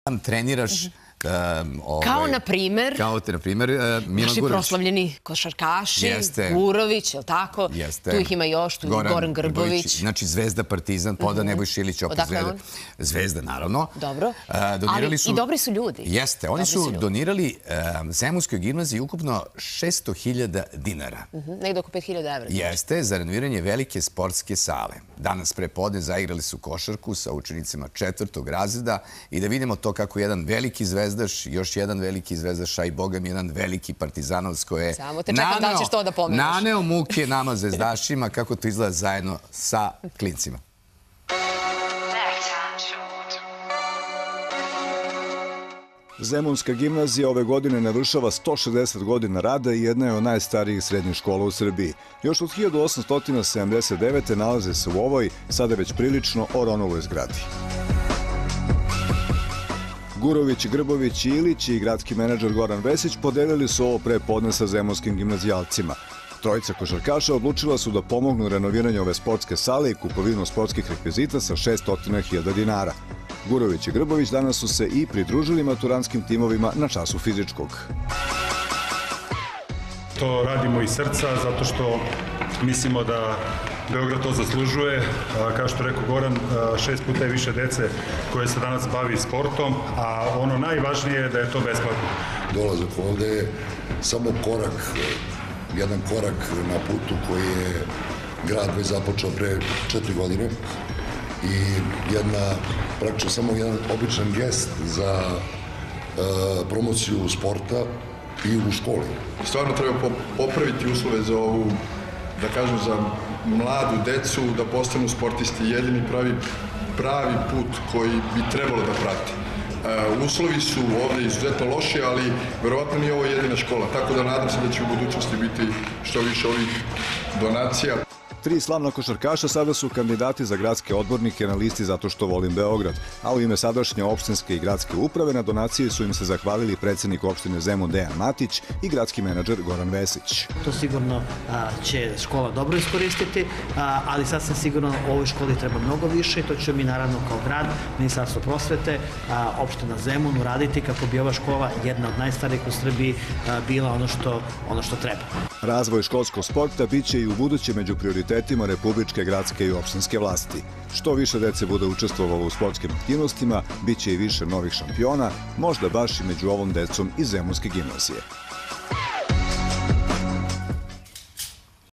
treniraš... Kao, na primer, Milan naši Gurović. Proslavljeni košarkaši, Gurović, je li tako? Tu ih ima još, tu je Goran Grbović. Znači, Zvezda, Partizan, Poda Nebojša Ilić, opet Zvezda. Zvezda, naravno. Dobro, ali i dobri su ljudi. Jeste, oni su donirali Zemunskoj gimnaziji ukupno 600.000 dinara. Negde oko 5.000 evra. Jeste, za renoviranje velike sportske sale. Danas pre podne zaigrali su košarku sa učenicima 4. razreda i da vidimo to kako jedan veliki zvezdaš, još jedan veliki zvezdaš, a i boga mi jedan veliki partizanovac koji je naneo muke nama zvezdašima, kako to izgleda zajedno sa klincima. Zemunska gimnazija ove godine navršava 160 godina rada i jedna je od najstarijih srednjih škola u Srbiji. Još od 1879. nalaze se u ovoj, sada već prilično oronuloj zgradi. Gurović, Grbović, Ilić i gradski menadžer Goran Vesić podelili su ovo pre podne sa zemunskim gimnazijalcima. Trojica košarkaša odlučila su da pomognu renoviranju ove sportske sale i kupovinu sportskih rekvizita sa 600.000 dinara. Gurović i Grbović danas su se i pridružili maturanskim timovima na času fizičkog. To radimo iz srca zato što mislimo da Beograd to zaslužuje. Kao što rekao Goran, 6 puta je više dece koje se danas bavi sportom, a ono najvažnije je da je to besplatno. Dolazak ovde je samo jedan korak na putu koji je grad već započeo pre 4 godine i praktično samo jedan običan gest za promociju sporta i u školi. Stvarno treba popraviti uslove za ovu, da kažem, za mladu decu, da postanu sportisti. Jedini pravi put koji bi trebalo da prati. Uslovi su ovde izuzetno loši, ali verovatno nije ovo jedina škola, tako da nadam se da će u budućnosti biti što više ovih donacija. 3 slavna košarkaša sada su kandidati za gradske odbornike na listi Zato što volim Beograd, a u ime sadašnje opštinske i gradske uprave na donaciji su im se zahvalili predsednik opštine Zemun Dejan Matić i gradski menadžer Goran Vesić. To sigurno će škola dobro iskoristiti, ali sasvim sigurno ovoj školi treba mnogo više i to ćemo mi naravno kao grad, Ministarstvo prosvete, opština Zemun uraditi kako bi ova škola, jedna od najstarijih u Srbiji, bila ono što treba. Razvoj školskog sporta biće i u buduće među prioritetima republičke, gradske i opštinske vlasti. Što više dece bude učestvovalo u sportskim aktivnostima, biće i više novih šampiona, možda baš i među ovom decom iz Zemunske gimnazije.